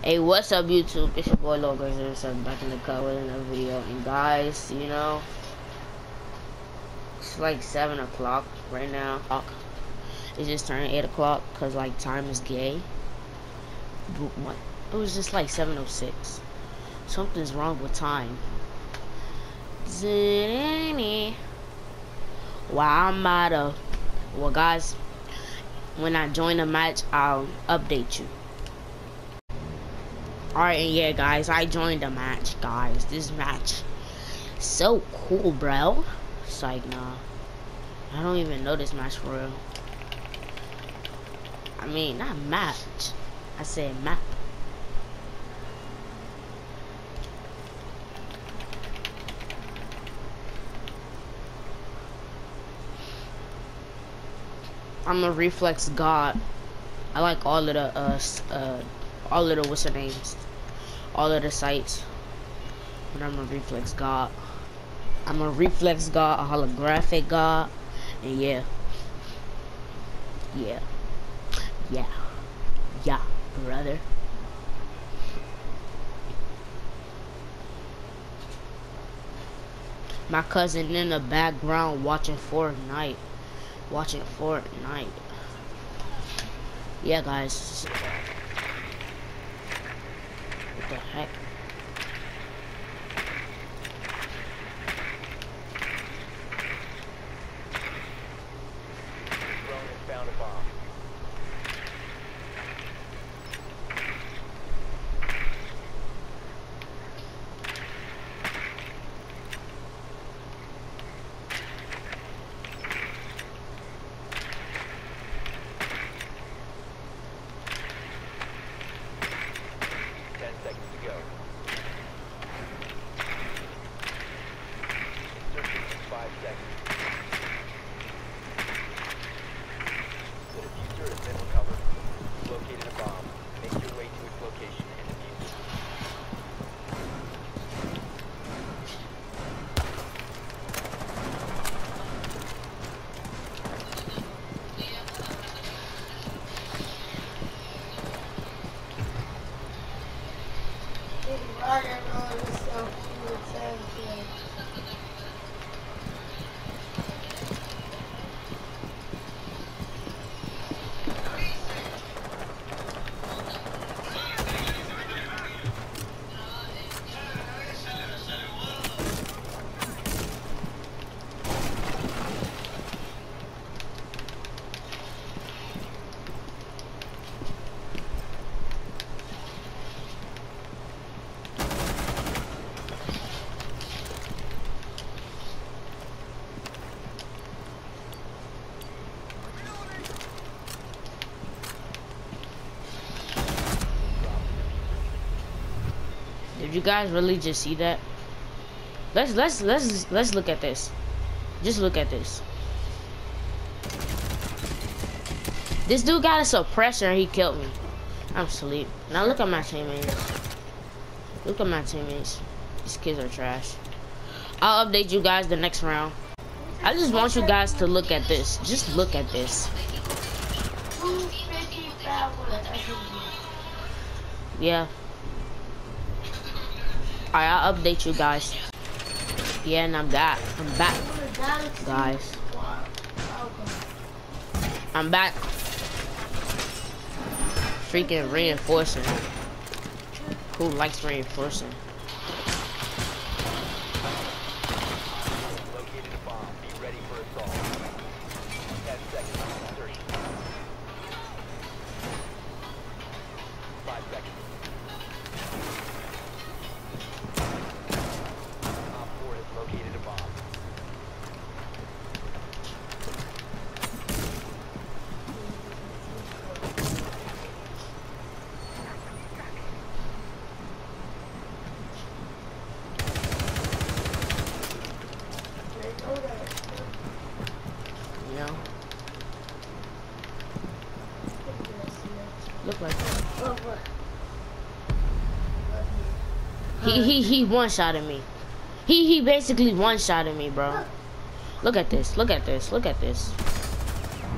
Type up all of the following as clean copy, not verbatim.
Hey, what's up YouTube? It's your boy Lil Grazer back in the cut with another video. And guys, you know, it's like 7 o'clock right now. It's just turned 8 o'clock because like time is gay. What? It was just like 7:06. Something's wrong with time. Wow, I'm out of. Well, guys, when I join the match, I'll update you. Alright, and yeah, guys, I joined the match, guys. This match is so cool, bro. It's like, nah, I don't even know this match for real. I mean, not match. I said map. I'm a reflex god. I like all of the what's the names, all of the sites. But I'm a reflex god. I'm a reflex god, a holographic god, and yeah, brother. My cousin in the background watching Fortnite. Yeah, guys. What the heck? Drone has found a bomb. Did you guys really just see that? Let's look at this. Just look at this. This dude got a suppressor and he killed me. I'm asleep. Now look at my teammates. Look at my teammates. These kids are trash. I'll update you guys the next round. I just want you guys to look at this. Just look at this. Yeah. Alright, I'll update you guys. Yeah, and I'm back, guys. I'm back. Freaking reinforcing. Who likes reinforcing? Located a bomb. Be ready for assault. 10 seconds. 30. 5 seconds. Op 4 has located a bomb. You know? Look like that. He one-shotted me. He basically one-shotted me, bro. Look at this. Look at this. Look at this.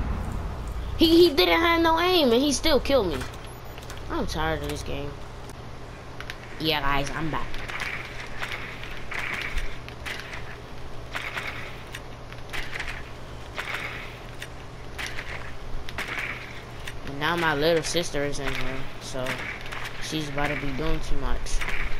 He didn't have no aim and he still killed me. I'm tired of this game. Yeah, guys, I'm back. And now my little sister is in here, so she's about to be doing too much.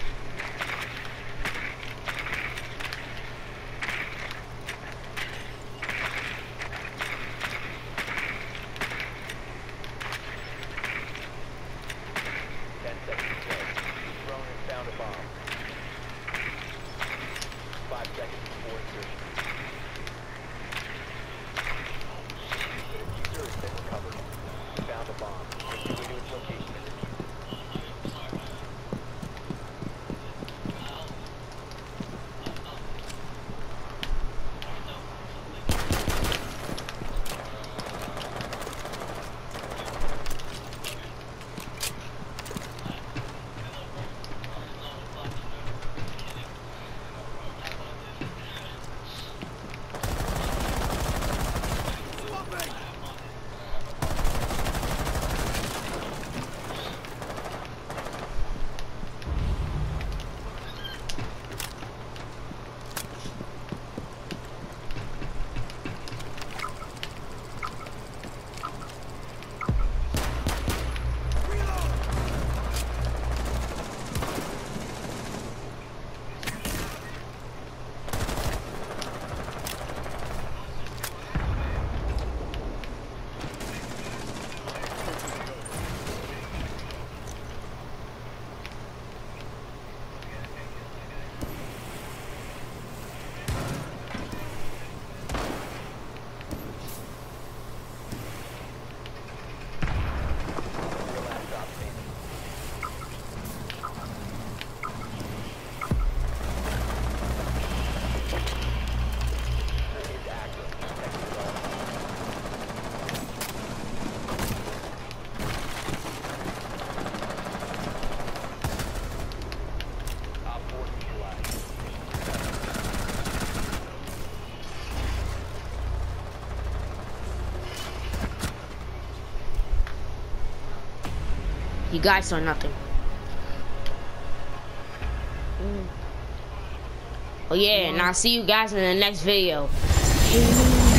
You guys saw nothing. Oh yeah, and I'll see you guys in the next video.